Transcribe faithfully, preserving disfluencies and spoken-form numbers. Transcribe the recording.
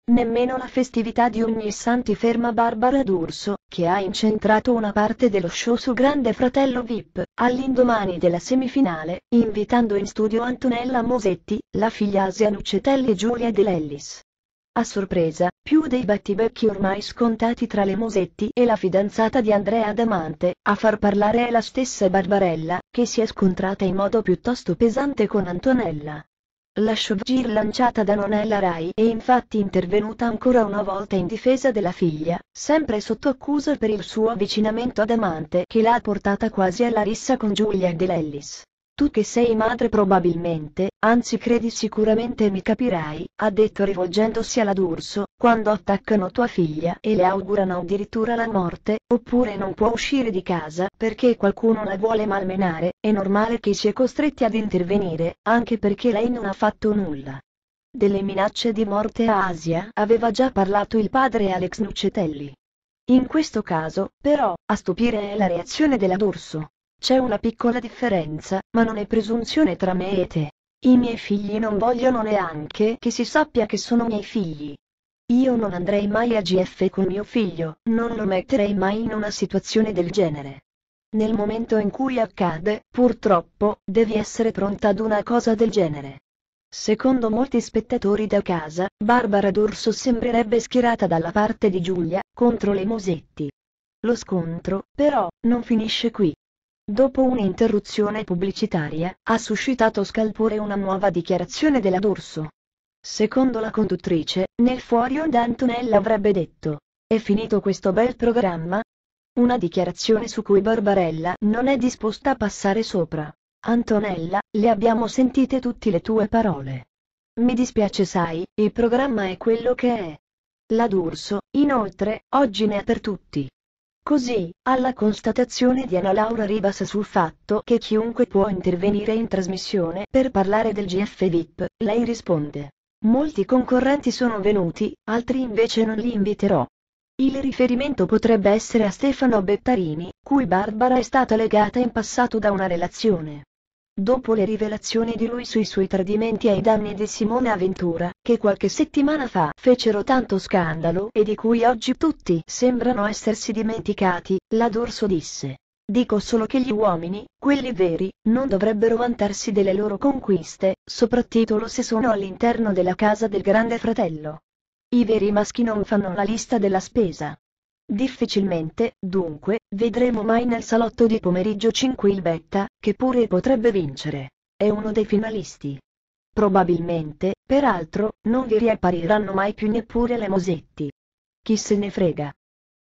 Nemmeno la festività di Ognissanti ferma Barbara D'Urso, che ha incentrato una parte dello show su Grande Fratello V I P, all'indomani della semifinale, invitando in studio Antonella Mosetti, la figlia Asia Nuccetelli e Giulia De Lellis. A sorpresa, più dei battibecchi ormai scontati tra le Mosetti e la fidanzata di Andrea Adamante, a far parlare è la stessa Barbarella, che si è scontrata in modo piuttosto pesante con Antonella. La showgirl lanciata da Nonella Rai è infatti intervenuta ancora una volta in difesa della figlia, sempre sotto accusa per il suo avvicinamento ad Amante che l'ha portata quasi alla rissa con Giulia De Lellis. Tu che sei madre probabilmente, anzi credi sicuramente mi capirai, ha detto rivolgendosi alla D'Urso, quando attaccano tua figlia e le augurano addirittura la morte, oppure non può uscire di casa perché qualcuno la vuole malmenare, è normale che sia costretti ad intervenire, anche perché lei non ha fatto nulla. Delle minacce di morte a Asia aveva già parlato il padre Alex Nuccetelli. In questo caso, però, a stupire è la reazione della D'Urso. C'è una piccola differenza, ma non è presunzione tra me e te. I miei figli non vogliono neanche che si sappia che sono miei figli. Io non andrei mai a G F con mio figlio, non lo metterei mai in una situazione del genere. Nel momento in cui accade, purtroppo, devi essere pronta ad una cosa del genere. Secondo molti spettatori da casa, Barbara D'Urso sembrerebbe schierata dalla parte di Giulia, contro le Mosetti. Lo scontro, però, non finisce qui. Dopo un'interruzione pubblicitaria, ha suscitato scalpore una nuova dichiarazione della D'Urso. Secondo la conduttrice, nel fuori onda Antonella avrebbe detto: "È finito questo bel programma?" Una dichiarazione su cui Barbarella non è disposta a passare sopra. Antonella, le abbiamo sentite tutte le tue parole. Mi dispiace sai, il programma è quello che è. La D'Urso, inoltre, oggi ne ha per tutti. Così, alla constatazione di Anna Laura Rivas sul fatto che chiunque può intervenire in trasmissione per parlare del G F V I P, lei risponde: "Molti concorrenti sono venuti, altri invece non li inviterò." Il riferimento potrebbe essere a Stefano Bettarini, cui Barbara è stata legata in passato da una relazione. Dopo le rivelazioni di lui sui suoi tradimenti ai danni di Simone Aventura, che qualche settimana fa fecero tanto scandalo e di cui oggi tutti sembrano essersi dimenticati, la D'Urso disse: "Dico solo che gli uomini, quelli veri, non dovrebbero vantarsi delle loro conquiste, soprattutto se sono all'interno della casa del Grande Fratello. I veri maschi non fanno la lista della spesa." Difficilmente, dunque, vedremo mai nel salotto di pomeriggio cinque il Betta, che pure potrebbe vincere. È uno dei finalisti. Probabilmente, peraltro, non vi riappariranno mai più neppure le Mosetti. Chi se ne frega.